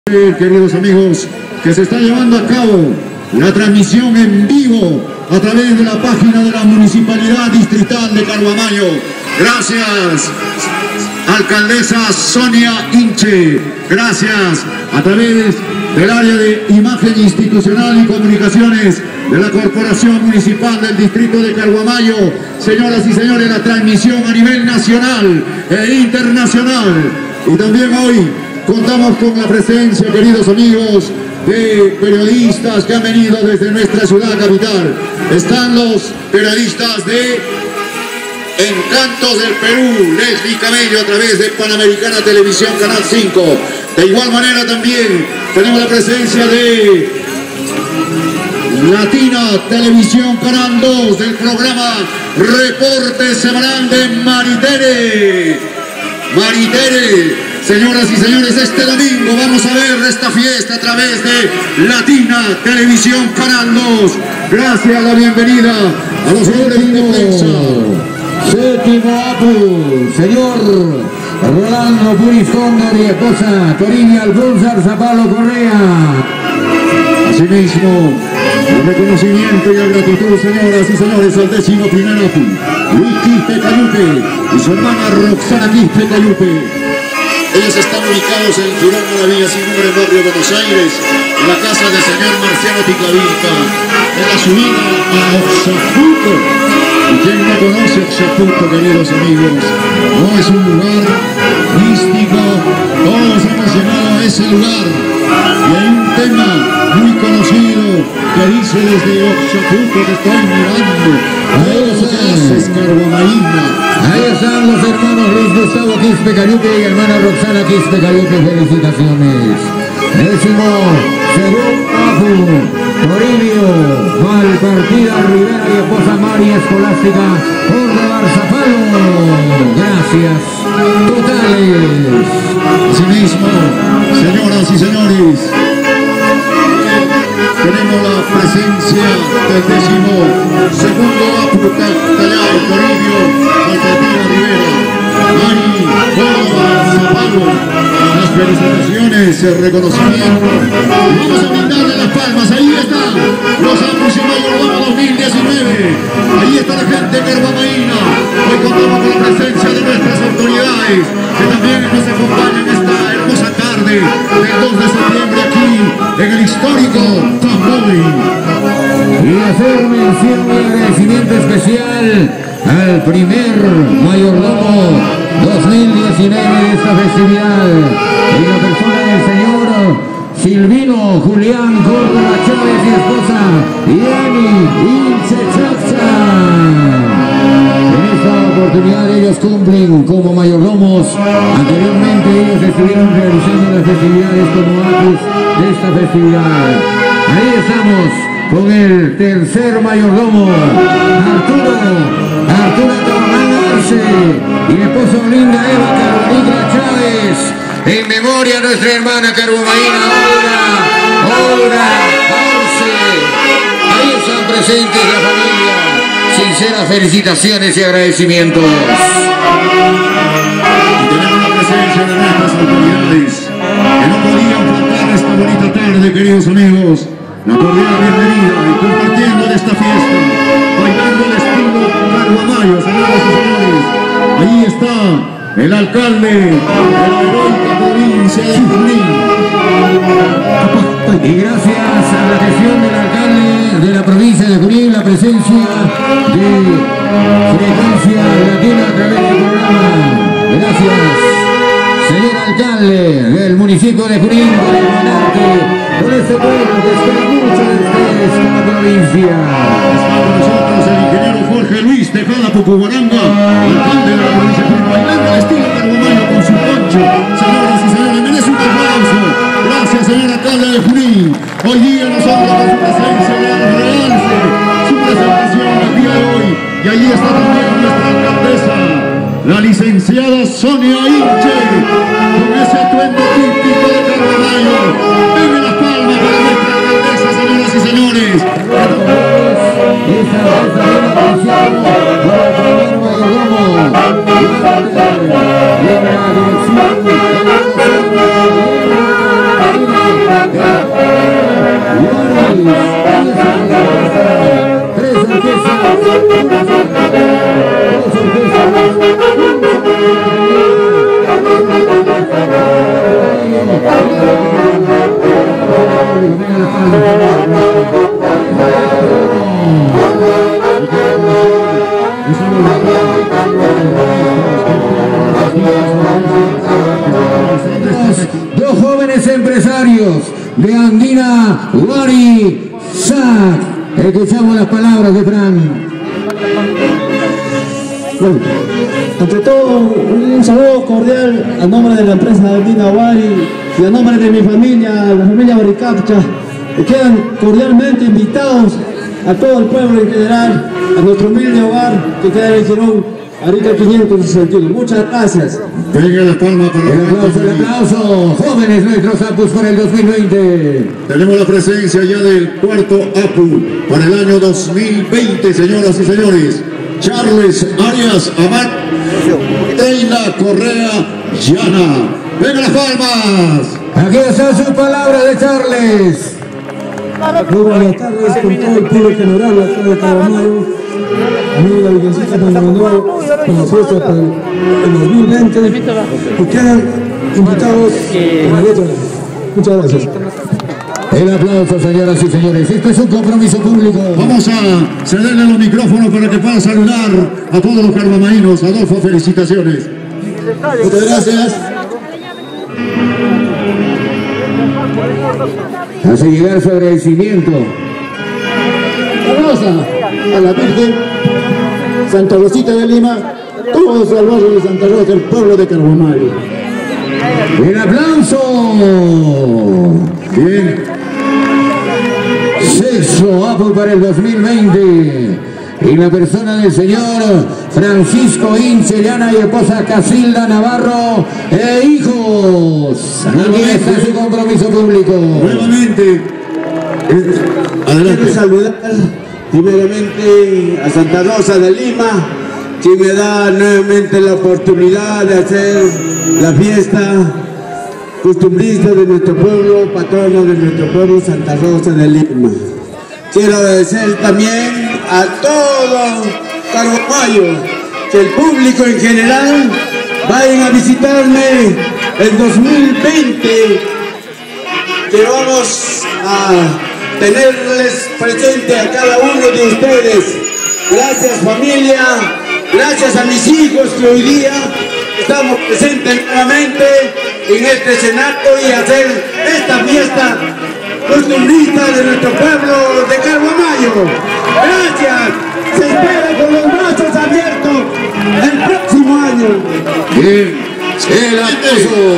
Queridos amigos, que se está llevando a cabo la transmisión en vivo a través de la página de la Municipalidad Distrital de Carhuamayo. Gracias, alcaldesa Sonia Inche. Gracias a través del área de imagen institucional y comunicaciones de la Corporación Municipal del Distrito de Carhuamayo. Señoras y señores, la transmisión a nivel nacional e internacional. Y también hoy contamos con la presencia, queridos amigos, de periodistas que han venido desde nuestra ciudad capital. Están los periodistas de Encantos del Perú, Leslie Cabello, a través de Panamericana Televisión, Canal 5. De igual manera también tenemos la presencia de Latina Televisión, Canal 2, del programa Reporte Semanal de Maritere. Señoras y señores, este domingo vamos a ver esta fiesta a través de Latina Televisión Canal 2. Gracias, la bienvenida a los hombres de prensa. Séptimo APU, señor Rolando Puris Cóndor y esposa Torinia Alfonso Zapalo Correa. Asimismo, el reconocimiento y la gratitud, señoras y señores, al 11º APU, Luis Quispe Cayupe y su hermana Roxana Quispe Cayupe. Ellos están ubicados en Girón Maravilla, sin número, en barrio Buenos Aires, en la casa del señor Marciano Ticlavilca, en la subida a Oxaputo. Y quien no conoce Oxaputo, queridos amigos, no es un lugar místico, todos hemos llegado a ese lugar. Y hay un tema muy conocido que dice desde Oxaputo que estoy mirando a los haces Carhuamaína. Ahí están los hermanos Luis Gustavo Quispe Cayupe y hermana Roxana Quispe Cayupe. Felicitaciones. 12º APU, Toribio, Malpartida Rivera y esposa María Escolástica Córdoba Zapalo. Gracias totales. Asimismo, señoras y señores, tenemos la presencia del 12º APU Callao, Toribio, Malpartida Rivera, Mari Córdoba Zapalo. Las felicitaciones, el reconocimiento. Vamos a brindarle las palmas. Ahí están los APUs y Mayordomo 2019. Ahí está la gente carhuamaína. Hoy contamos con la presencia de nuestras autoridades que también nos acompañan esta hermosa tarde del 2 de septiembre aquí en el histórico Tamboy. Y hacer mención y agradecimiento especial al primer mayordomo 2019 de esta festividad, y la persona del señor Silvino Julián Córdoba Chávez y esposa Yani Inchechacha. En esta oportunidad ellos cumplen como mayordomos. Anteriormente ellos estuvieron realizando las festividades como APUs de esta festividad. Ahí estamos con el tercer mayordomo, Arturo Torrán Arce, y mi esposa linda Eva Carolina Chávez, en memoria a nuestra hermana Carhuamaína Olga Arce. Ahí están presentes la familia. Sinceras felicitaciones y agradecimientos. Y tenemos la presencia de nuestras autoridades que no podían faltar esta bonita tarde, queridos amigos. La cordial bienvenida y compartiendo en esta fiesta, bailando el estilo Carhuamayo, señoras y señores. Ahí está el alcalde de la heroica provincia de Junín. Y gracias a la gestión del alcalde de la provincia de Junín, la presencia de Frecuencia Latina a través del programa. Gracias, señor alcalde del municipio de Junín, por el monarque, por este pueblo que espera mucho de ustedes como provincia. Está con nosotros el ingeniero Jorge Luis Tejada Pucubaranga, alcalde de la provincia de Junín, bailando el estilo Carhuamayo con su poncho. Señoras y señores, merece un aplauso. Gracias, señor alcalde de Junín. Hoy día nos honra con su presencia, realce su presentación el día de hoy. Y allí está también nuestra alcaldesa, la licenciada Sonia Inche, con ese atuendo típico de Carhuamayo. Denle las palmas para nuestra alcaldesa, señoras y señores. Esta Tres orquestas, dos dos jóvenes empresarios de Andina Wari Sac. Escuchamos las palabras de Fran. Bueno, ante todo, un saludo cordial a nombre de la empresa Andina Wari y a nombre de mi familia, la familia Baricapcha. Quedan cordialmente invitados a todo el pueblo en general, a nuestro humilde hogar que queda en el Girón, Arica 561. Muchas gracias. Venga la palma para El aplauso, jóvenes nuestros Apus por el 2020. Tenemos la presencia ya del cuarto APU para el año 2020, señoras y señores. Charles Arias Amat, Teila Correa Llana. ¡Venga las palmas! Aquí está su palabra de Charles. Muy buenas tardes con todo el pueblo general acá de Caramaro. A mí la Virgencita me mandó con la fiesta para el 2020 y quedan invitados en el otro lado. Muchas gracias. El aplauso, señoras y señores. Esto es un compromiso público. Vamos a cederle los micrófonos para que pueda saludar a todos los carvamainos. Adolfo, felicitaciones. Muchas gracias. Hace llegar su agradecimiento. Vamos a la Virgen Santa Rosita de Lima, todos al barrio de Santa Rosa, el pueblo de Carvamayo. El aplauso. Bien. Sexto APU para el 2020. Y la persona del señor Francisco Inche Llana y esposa Casilda Navarro e hijos. Aquí está su compromiso público. Nuevamente. Adelante. Quiero saludar primeramente a Santa Rosa de Lima, que me da nuevamente la oportunidad de hacer la fiesta costumbrista de nuestro pueblo, patrono de nuestro pueblo, Santa Rosa de Lima. Quiero agradecer también a todo Carvamayo, que el público en general vayan a visitarme el 2020, que vamos a tenerles presente a cada uno de ustedes. Gracias familia, gracias a mis hijos que hoy día estamos presentes nuevamente en este escenario y hacer esta fiesta costumbrista de nuestro pueblo de Carvamayo. Gracias, se espera con los brazos abiertos el próximo año. Bien. El aplauso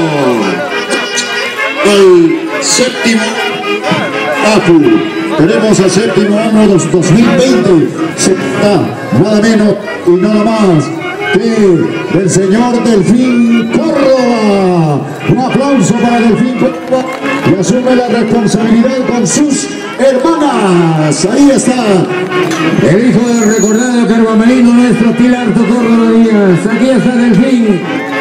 al séptimo APU. Tenemos al séptimo año 2020. Se está nada menos y nada más que el señor Delfín Córdoba. Un aplauso para Delfín Córdoba, que asume la responsabilidad con sus hermanas. Ahí está. El hijo del recordado carvamaino nuestro Pilarto Córdoba Díaz. Aquí está Delfín.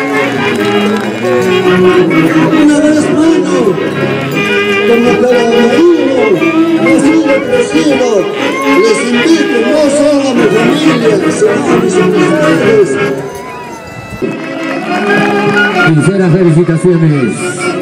Una vez mano, como carvamaino, nacido crecido, les invito no solo a mi familia, sino a mis amistades. Sinceras felicitaciones.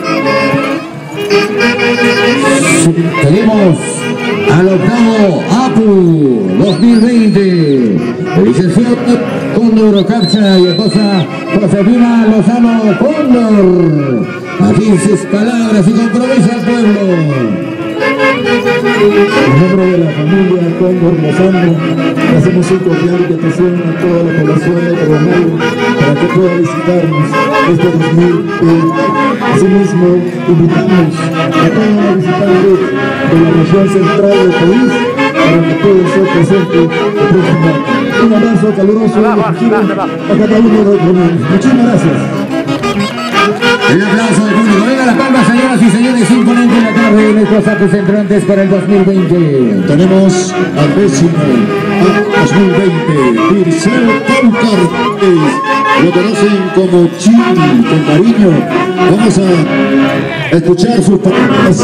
Seguimos al octavo APU 2020. Licenciado Cóndor Capcha y esposa Josefina Lozano Cóndor. Aquí sus palabras y compromiso al pueblo. En nombre de la familia Cóndor Lozano, hacemos un cordial invitación a toda la población de Carvamayo para que pueda visitarnos este 2020. Asimismo, invitamos a todos los visitantes de la región central del país para que puedan ser presentes el próximo año. Un abrazo caluroso y efectivo a cada uno de los jóvenes. Muchísimas gracias. El aplauso del público. Venga las palmas, señoras y señores. Imponente en la tarde de nuestros actos entrantes para el 2020. Tenemos al décimo a 2020, Dirceu Caucartes. Lo conocen como Chini, con cariño. Vamos a escuchar sus palabras.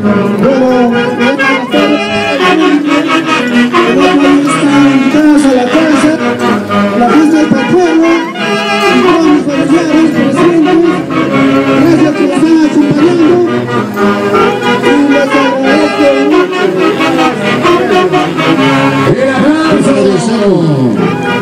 Invitados a la casa, la fiesta del pueblo, y todos mis familiares presentes. Gracias por estar acompañando. Y les agradezco. El aplauso.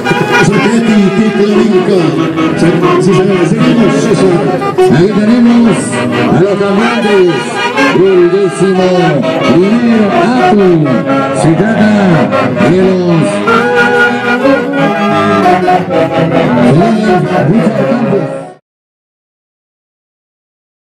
Aquí tenemos a los campeones del 11º APU. Se trata de los